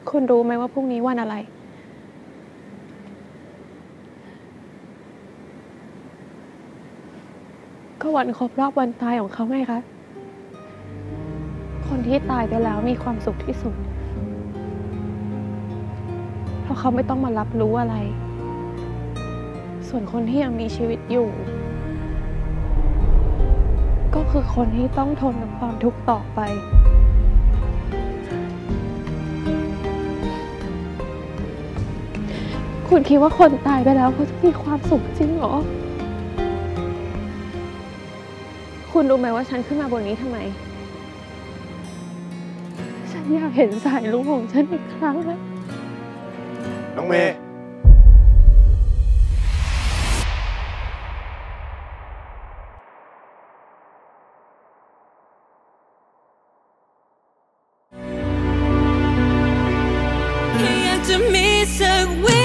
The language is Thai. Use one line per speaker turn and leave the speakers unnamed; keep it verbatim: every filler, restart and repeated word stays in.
คุณรู้ไหมว่าพรุ่งนี้วันอะไรก็วันครบรอบวันตายของเขาไงคะคนที่ตายไปแล้วมีความสุขที่สุดเพราะเขาไม่ต้องมารับรู้อะไรส่วนคนที่ยังมีชีวิตอยู่ก็คือคนที่ต้องทนกับความทุกข์ต่อไปคุณคิดว่าคนตายไปแล้วเขาจะมีความสุขจริงเหรอคุณรู้ไหมว่าฉันขึ้นมาบนนี้ทำไมฉันอยากเห็นสายลุงของฉันอีกครั้งนะ
น้องเมย์
อยากจะมีสักวิ